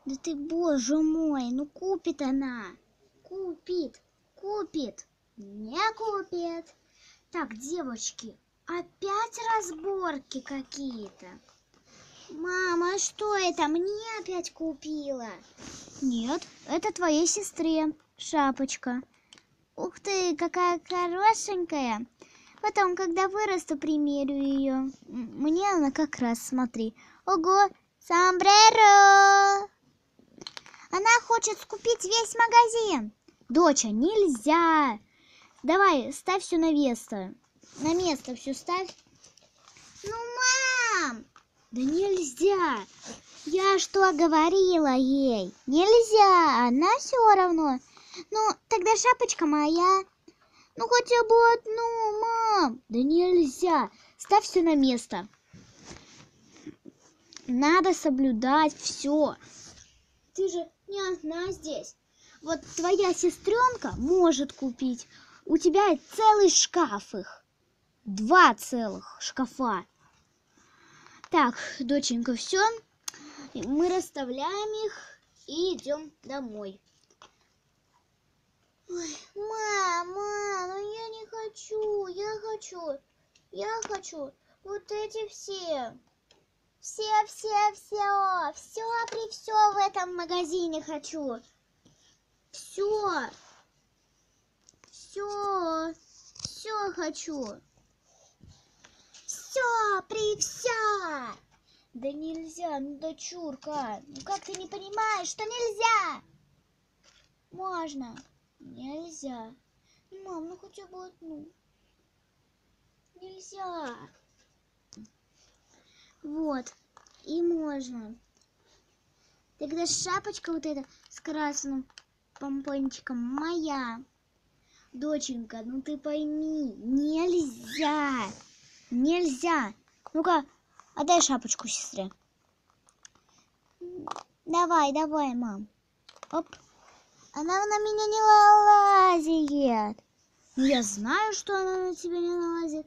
Да ты, боже мой, ну купит она. Купит. Не купит. Так, девочки, опять разборки какие-то. Мама, что это? Мне опять купила? Нет, это твоей сестре шапочка. Ух ты, какая хорошенькая. Потом, когда вырасту, примерю ее. Мне она как раз, смотри. Ого, сомбреро! Она хочет скупить весь магазин. Доча, нельзя. Давай, ставь все на место. На место все ставь. Ну, мам! Да нельзя. Я что говорила ей? Нельзя. Она все равно. Ну, тогда шапочка моя. Ну, хотя бы одну, мам. Да нельзя. Ставь все на место. Надо соблюдать все. Ты же не одна здесь. Вот твоя сестренка может купить. У тебя целый шкаф их. 2 целых шкафа. Так, доченька, все. Мы расставляем их и идем домой. Ой, мама, ну я не хочу. Я хочу вот эти все. Все при все в этом магазине хочу. Все хочу. Все при все. Да нельзя, ну дочурка, ну как ты не понимаешь, что нельзя? Можно. Нельзя. Мам, ну хотя бы одну. Нельзя. Вот. И можно. Тогда шапочка вот эта с красным помпончиком моя. Доченька, ну ты пойми, нельзя. Нельзя. Ну-ка, отдай шапочку сестре. Давай, мам. Оп. Она на меня не налазит. Ну, я знаю, что она на тебя не налазит.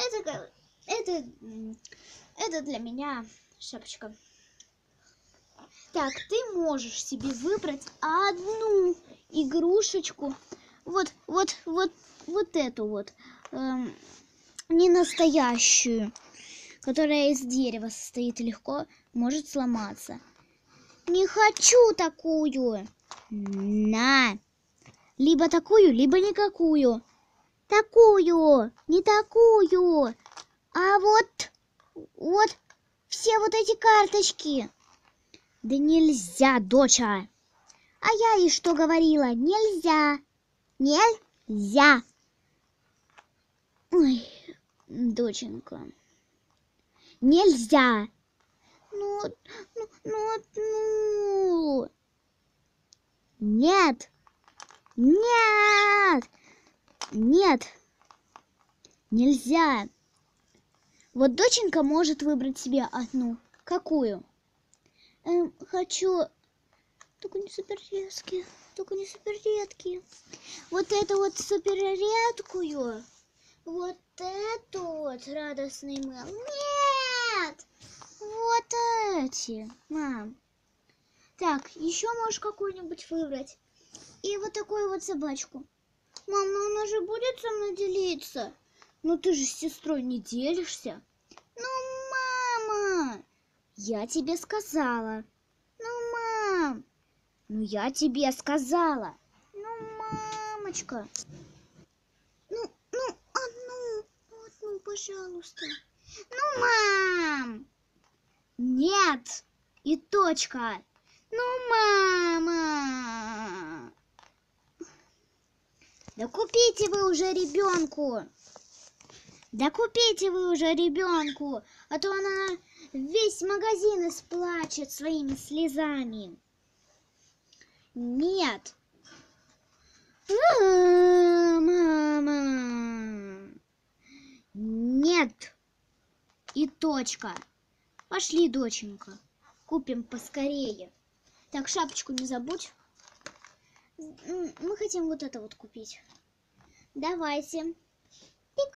Это для меня шапочка. Так, ты можешь себе выбрать одну игрушечку. Вот эту вот. Не настоящую. Которая из дерева состоит, легко может сломаться. Не хочу такую. На. Либо такую, либо никакую. Такую, не такую. А вот все вот эти карточки. Да нельзя, доча. А я ей что говорила? Нельзя. Нельзя. Ой, доченька. Нельзя. Ну. Нет. Нельзя. Вот доченька может выбрать себе одну. Какую? Хочу. Только не суперредкие. Вот эту вот суперредкую. Вот эту вот радостный мэл. Нет! Вот эти, мам. Так, еще можешь какую-нибудь выбрать. И вот такую вот собачку. Мам, ну она же будет со мной делиться. Ну ты же с сестрой не делишься. Ну, мама, я тебе сказала. Ну, мам, ну я тебе сказала. Ну, мамочка. Ну, одну, пожалуйста. Ну, мам. Нет. И точка. Ну, мама. Да купите вы уже ребенку. А то она весь магазин исплачет своими слезами. Нет. Мама. Нет. И точка. Пошли, доченька. Купим поскорее. Так, шапочку не забудь. Мы хотим вот это вот купить. Давайте.